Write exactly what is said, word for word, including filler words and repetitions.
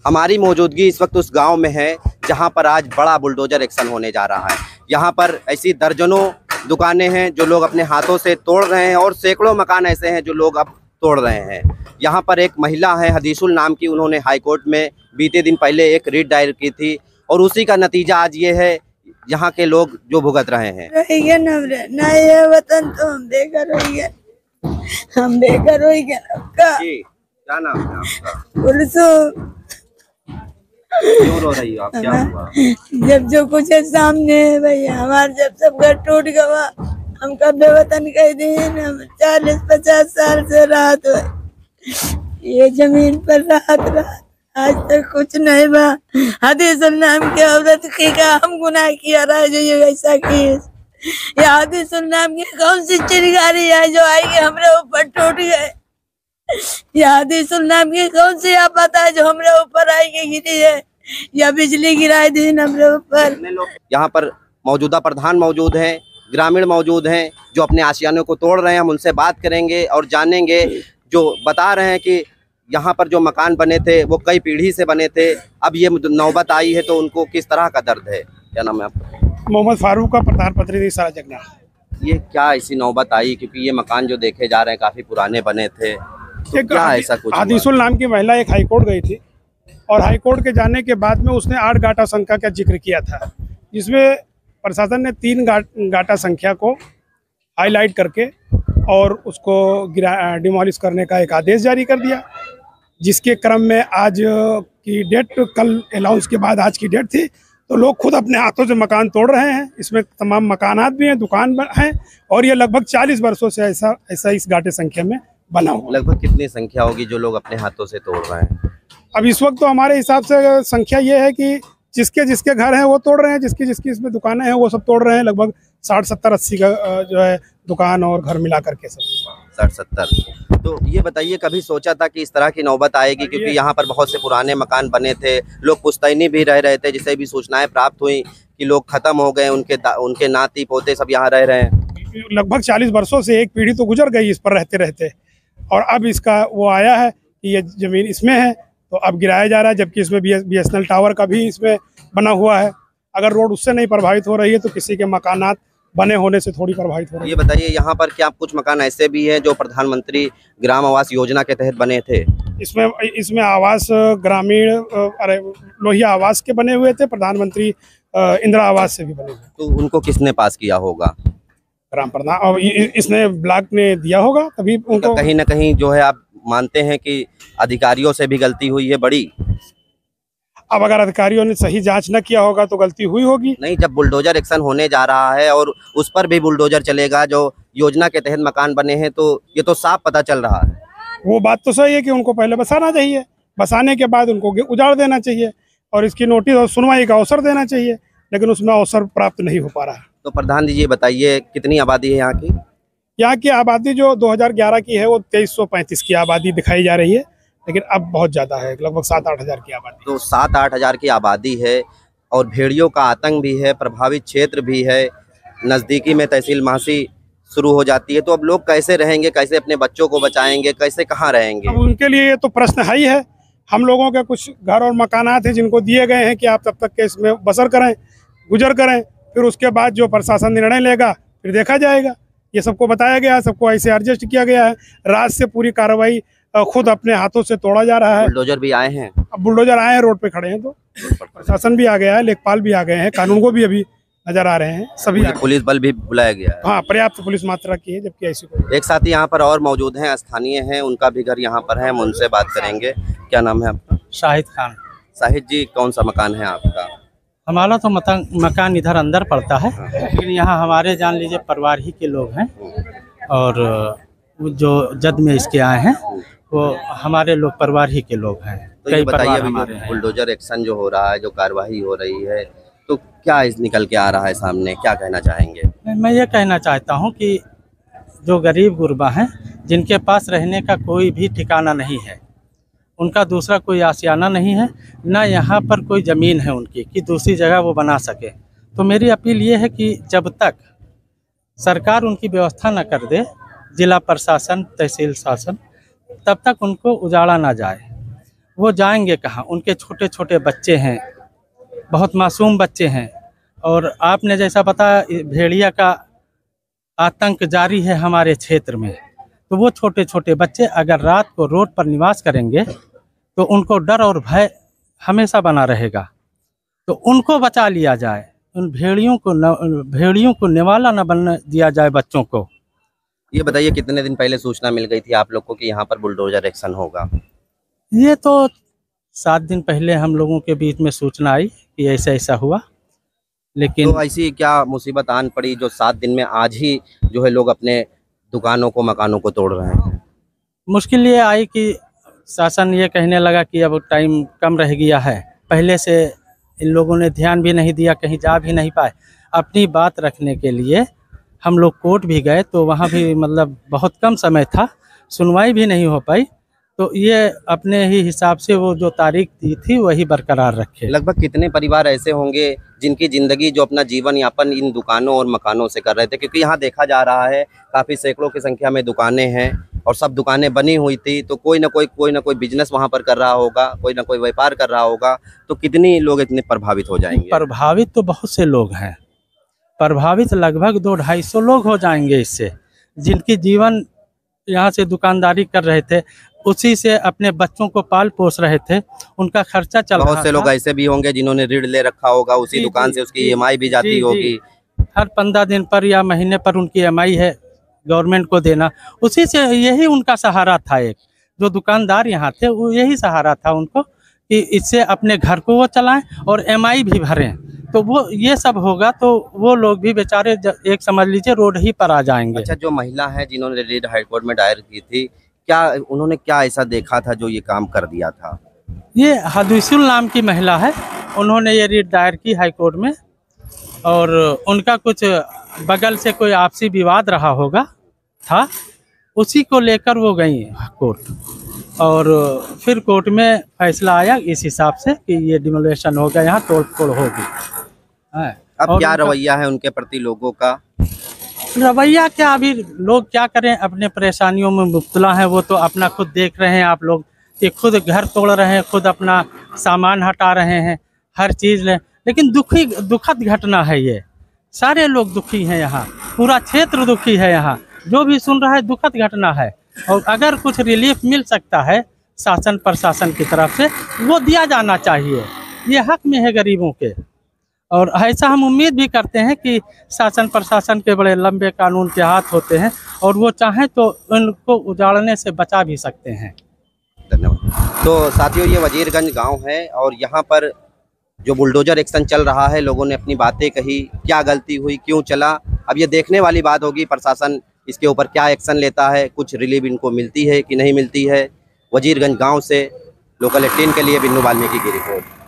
हमारी मौजूदगी इस वक्त उस गांव में है जहां पर आज बड़ा बुलडोजर एक्शन होने जा रहा है। यहां पर ऐसी दर्जनों दुकानें हैं जो लोग अपने हाथों से तोड़ रहे हैं और सैकड़ों मकान ऐसे हैं जो लोग अब तोड़ रहे हैं। यहां पर एक महिला है हदीसुल नाम की, उन्होंने हाईकोर्ट में बीते दिन पहले एक रिट दायर की थी और उसी का नतीजा आज ये है यहाँ के लोग जो भुगत रहे हैं। ना ये वतन तो हम बेघर हो गए, हम बेघर हो गए। क्या नाम है आपका? पुलिसो। क्यों रो रही हो आप? क्या हुआ? जब जो कुछ है सामने है भैया, हमारे जब सब घर टूट गया, हम कब बेवतन कह दिन, हम चालीस पचास साल से रात ये जमीन पर रात रात आज तक कुछ नहीं बा। हदीसुल नाम की औरत की का हम गुनाह किया रहा जो ये ऐसा केस, ये हदीसुल नाम की कौन सी चिंगारी है जो आएगी हमारे ऊपर टूट गए। या हदीसुल नाम की कौन सी आफत है जो हमारे ऊपर आई के गिरी है, या बिजली गिराई दी हमारे ऊपर। यहाँ पर मौजूदा प्रधान मौजूद हैं, ग्रामीण मौजूद हैं जो अपने आशियानों को तोड़ रहे हैं। हम उनसे बात करेंगे और जानेंगे, जो बता रहे हैं कि यहाँ पर जो मकान बने थे वो कई पीढ़ी से बने थे, अब ये नौबत आई है तो उनको किस तरह का दर्द है। क्या नाम है आपका? मोहम्मद फारूक का प्रधान प्रतिनिधि सारा जगना। ये क्या ऐसी नौबत आई, क्योंकि ये मकान जो देखे जा रहे हैं काफी पुराने बने थे, तो क्या ऐसा कुछ? हदीसुल नाम की महिला एक हाईकोर्ट गई थी और हाईकोर्ट के जाने के बाद में उसने आठ गाटा संख्या का जिक्र किया था, जिसमें प्रशासन ने तीन गाटा संख्या को हाईलाइट करके और उसको गिरा डिमोलिश करने का एक आदेश जारी कर दिया, जिसके क्रम में आज की डेट, कल अनाउंस के बाद आज की डेट थी, तो लोग खुद अपने हाथों से मकान तोड़ रहे हैं। इसमें तमाम मकानात भी हैं, दुकान हैं, और ये लगभग चालीस वर्षों से ऐसा ऐसा इस गाटे संख्या में बना हुआ। लगभग कितनी संख्या होगी जो लोग अपने हाथों से तोड़ रहे हैं? अब इस वक्त तो हमारे हिसाब से संख्या ये है कि जिसके जिसके घर हैं वो तोड़ रहे हैं, जिसकी जिसकी इसमें दुकानें हैं वो सब तोड़ रहे हैं। लगभग साठ सत्तर अस्सी का जो है दुकान और घर मिला करके सब साठ सत्तर। तो ये बताइए, कभी सोचा था कि इस तरह की नौबत आएगी? क्योंकि यहाँ पर बहुत से पुराने मकान बने थे, लोग पुश्तैनी भी रह रहे थे, जिसे भी सूचनाएं प्राप्त हुई कि लोग खत्म हो गए, उनके उनके नाती पोते सब यहाँ रह रहे हैं। लगभग चालीस वर्षों से एक पीढ़ी तो गुजर गई इस पर रहते रहते, और अब इसका वो आया है कि ये जमीन इसमें है तो अब गिराया जा रहा है, जबकि इसमें B S N L tower का भी इसमें बना हुआ है। अगर रोड उससे नहीं प्रभावित हो रही है तो किसी के मकानात बने होने से थोड़ी प्रभावित हो रही है। ये बताइए, यहाँ पर क्या कुछ मकान ऐसे भी हैं जो प्रधानमंत्री ग्राम आवास योजना के तहत बने थे? इसमें इसमें आवास ग्रामीण, अरे लोहिया आवास के बने हुए थे, प्रधानमंत्री इंदिरा आवास से भी बने हुए। तो उनको किसने पास किया होगा? ग्राम प्रधान, और इसने ब्लॉक ने दिया होगा, तभी उनको। कहीं ना कहीं जो है आप मानते हैं कि अधिकारियों से भी गलती हुई है बड़ी? अब अगर अधिकारियों ने सही जांच न किया होगा तो गलती हुई होगी। नहीं, जब बुलडोजर एक्शन होने जा रहा है और उस पर भी बुलडोजर चलेगा जो योजना के तहत मकान बने हैं, तो ये तो साफ पता चल रहा है। वो बात तो सही है कि उनको पहले बसाना चाहिए, बसाने के बाद उनको उजाड़ देना चाहिए और इसकी नोटिस और सुनवाई का अवसर देना चाहिए, लेकिन उसमें अवसर प्राप्त नहीं हो पा रहा है। तो प्रधान जी ये बताइए, कितनी आबादी है यहाँ की? यहाँ की आबादी जो दो हज़ार ग्यारह की है वो तेईस सौ पैंतीस की आबादी दिखाई जा रही है, लेकिन अब बहुत ज़्यादा है, लगभग सात आठ हज़ार की आबादी। तो सात आठ हज़ार की आबादी है और भेड़ियों का आतंक भी है, प्रभावित क्षेत्र भी है, नज़दीकी में तहसील महासी शुरू हो जाती है, तो अब लोग कैसे रहेंगे, कैसे अपने बच्चों को बचाएंगे, कैसे कहाँ रहेंगे? अब उनके लिए ये तो प्रश्न है ही है। हम लोगों के कुछ घर और मकानात हैं जिनको दिए गए हैं कि आप तब तक के इसमें बसर करें, गुजर करें, फिर उसके बाद जो प्रशासन निर्णय लेगा फिर देखा जाएगा। ये सबको बताया गया है, सबको ऐसे एडजस्ट किया गया है। रात से पूरी कार्रवाई खुद अपने हाथों से तोड़ा जा रहा है। बुलडोजर भी आए हैं, अब बुलडोजर आए हैं, रोड पे खड़े हैं, तो प्रशासन भी आ गया है, लेखपाल भी आ गए हैं, कानून को भी अभी नजर आ रहे हैं, सभी। पुलिस बल भी बुलाया गया है? हाँ, पर्याप्त पुलिस मात्रा की है, जबकि ऐसी कोई। एक साथी यहाँ पर और मौजूद हैं, स्थानीय हैं, उनका भी घर यहाँ पर है, हम उनसे बात करेंगे। क्या नाम है आपका? शाहिद खान। शाहिद जी, कौन सा मकान है आपका? हमारा तो मकान इधर अंदर पड़ता है, लेकिन यहाँ हमारे जान लीजिए परिवार ही के लोग हैं, और जो जद में इसके आए हैं वो हमारे लोग परिवार ही के लोग हैं। तो ये बताइए, अभी बुलडोजर एक्शन जो हो रहा है, जो कार्रवाई हो रही है, तो क्या इस निकल के आ रहा है सामने, क्या कहना चाहेंगे? मैं ये कहना चाहता हूँ कि जो गरीब गुरबा हैं, जिनके पास रहने का कोई भी ठिकाना नहीं है, उनका दूसरा कोई आशियाना नहीं है, ना यहाँ पर कोई ज़मीन है उनकी कि दूसरी जगह वो बना सके, तो मेरी अपील ये है कि जब तक सरकार उनकी व्यवस्था न कर दे, जिला प्रशासन, तहसील शासन, तब तक उनको उजाड़ा ना जाए। वो जाएंगे कहाँ? उनके छोटे छोटे बच्चे हैं, बहुत मासूम बच्चे हैं। और आपने जैसा बताया भेड़िया का आतंक जारी है हमारे क्षेत्र में, तो वो छोटे छोटे बच्चे अगर रात को रोड पर निवास करेंगे तो उनको डर और भय हमेशा बना रहेगा। तो उनको बचा लिया जाए, उन भेड़ियों को न भेड़ियों को निवाला न बनने दिया जाए बच्चों को। ये बताइए कितने दिन पहले सूचना मिल गई थी आप लोग को कि यहाँ पर बुलडोजर एक्शन होगा? ये तो सात दिन पहले हम लोगों के बीच में सूचना आई कि ऐसा ऐसा हुआ, लेकिन तो ऐसी क्या मुसीबत आन पड़ी जो सात दिन में आज ही जो है लोग अपने दुकानों को मकानों को तोड़ रहे हैं? मुश्किल ये आई कि शासन ये कहने लगा कि अब टाइम कम रह गया है। पहले से इन लोगों ने ध्यान भी नहीं दिया, कहीं जा भी नहीं पाए। अपनी बात रखने के लिए हम लोग कोर्ट भी गए तो वहाँ भी मतलब बहुत कम समय था, सुनवाई भी नहीं हो पाई। तो ये अपने ही हिसाब से वो जो तारीख दी थी वही बरकरार रखे। लगभग कितने परिवार ऐसे होंगे जिनकी ज़िंदगी जो अपना जीवन यापन इन दुकानों और मकानों से कर रहे थे? क्योंकि यहाँ देखा जा रहा है काफ़ी सैकड़ों की संख्या में दुकानें हैं और सब दुकानें बनी हुई थी, तो कोई ना कोई कोई ना कोई बिजनेस वहाँ पर कर रहा होगा, कोई ना कोई व्यापार कर रहा होगा, तो कितनी लोग इतने प्रभावित हो जाएंगे? प्रभावित तो बहुत से लोग हैं, प्रभावित लगभग दो ढाई सौ लोग हो जाएंगे इससे, जिनकी जीवन यहाँ से दुकानदारी कर रहे थे, उसी से अपने बच्चों को पाल पोस रहे थे, उनका खर्चा चल रहा था। बहुत से लोग ऐसे भी होंगे जिन्होंने ऋण ले रखा होगा, उसी दुकान से उसकी ई एम आई भी जाती होगी। हर पंद्रह दिन पर या महीने पर उनकी ई एम आई है गवर्नमेंट को देना, उसी से यही उनका सहारा था। एक जो दुकानदार यहाँ थे वो यही सहारा था उनको कि इससे अपने घर को वो चलाएं और एम आई भी भरें। तो वो ये सब होगा तो वो लोग भी बेचारे एक समझ लीजिए रोड ही पर आ जाएंगे। अच्छा, जो महिला है जिन्होंने रेड हाईकोर्ट में दायर की थी, क्या उन्होंने क्या ऐसा देखा था जो ये काम कर दिया था? ये हदीसुल नाम की महिला है, उन्होंने ये रिट दायर की हाई कोर्ट में और उनका कुछ बगल से कोई आपसी विवाद रहा होगा था, उसी को लेकर वो गई कोर्ट और फिर कोर्ट में फैसला आया इस हिसाब से कि ये डिमोलेशन होगा, यहाँ तोड़ फोड़ होगी। अब क्या रवैया है उनके प्रति लोगों का? रवैया क्या, अभी लोग क्या करें, अपने परेशानियों में मुब्तला हैं। वो तो अपना खुद देख रहे हैं आप लोग कि खुद घर तोड़ रहे हैं, खुद अपना सामान हटा रहे हैं, हर चीज़ ले। लेकिन दुखी दुखद घटना है ये, सारे लोग दुखी हैं, यहाँ पूरा क्षेत्र दुखी है, यहाँ जो भी सुन रहा है दुखद घटना है। और अगर कुछ रिलीफ मिल सकता है शासन प्रशासन की तरफ से वो दिया जाना चाहिए, ये हक में है गरीबों के। और ऐसा हम उम्मीद भी करते हैं कि शासन प्रशासन के बड़े लंबे कानून के हाथ होते हैं और वो चाहें तो उनको उजाड़ने से बचा भी सकते हैं। धन्यवाद। तो साथियों, ये वजीरगंज गांव है और यहाँ पर जो बुलडोजर एक्शन चल रहा है, लोगों ने अपनी बातें कही, क्या गलती हुई, क्यों चला, अब ये देखने वाली बात होगी प्रशासन इसके ऊपर क्या एक्शन लेता है, कुछ रिलीफ इनको मिलती है कि नहीं मिलती है। वजीरगंज गाँव से लोकल एटीन के लिए बिन्नू वाल्मीकि की रिपोर्ट।